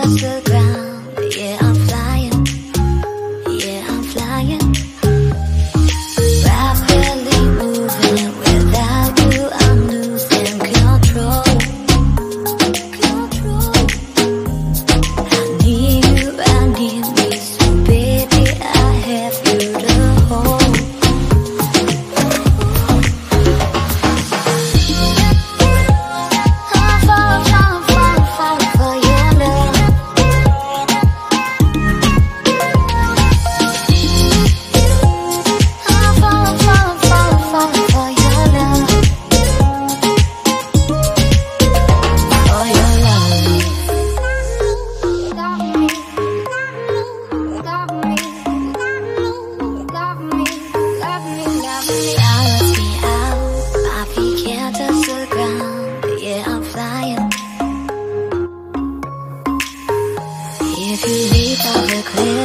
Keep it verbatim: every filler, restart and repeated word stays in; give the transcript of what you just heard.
touch the ground. Yeah, I'm flying. Yeah, I'm flying. Rapidly moving. Without you, I'm losing control. Control. I need you, I need me. So baby, I have you to hold. If you leave, I will clear.